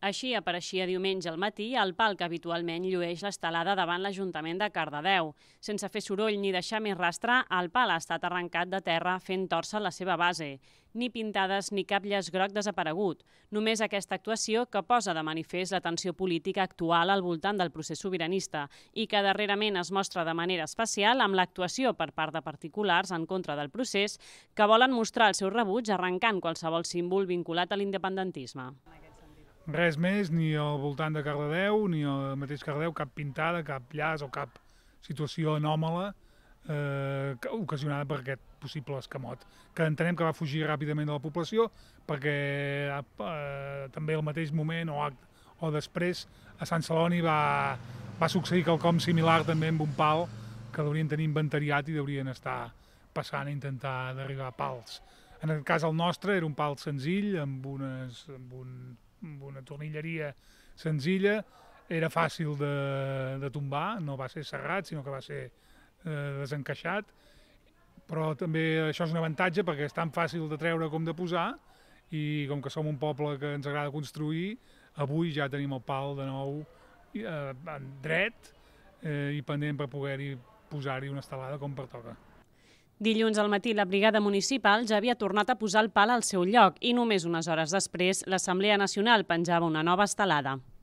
Així apareixia diumenge al matí el pal que habitualment llueix l'estelada davant l'Ajuntament de Cardedeu. Sense fer soroll ni deixar més rastre, el pal ha estat arrencat de terra fent torça la seva base. Ni pintades ni cap llaç groc desaparegut. Només aquesta actuació que posa de manifest la tensió política actual al voltant del procés sobiranista i que darrerament es mostra de manera especial amb l'actuació per part de particulars en contra del procés que volen mostrar el seu rebuig arrencant qualsevol símbol vinculat a l'independentisme. Res més, ni al voltant de Cardedeu, ni al mateix Cardedeu, cap pintada, cap llaç o cap situació anòmala ocasionada per aquest possible escamot, que entenem que va fugir ràpidament de la població perquè també al mateix moment o després a Sant Celoni va succeir quelcom similar també amb un pal que l'haurien tenir inventariat i haurien estar passant a intentar d'arribar a pals. En el cas el nostre era un pal senzill, amb una tornilleria senzilla, era fàcil de tombar, no va ser serrat, sinó que va ser desencaixat, però també això és un avantatge perquè és tan fàcil de treure com de posar i com que som un poble que ens agrada construir, avui ja tenim el pal de nou dret i pendent per poder-hi posar-hi una estelada com pertoca. Dilluns al matí la brigada municipal ja havia tornat a posar el pal al seu lloc i només unes hores després l'Assemblea Nacional penjava una nova estelada.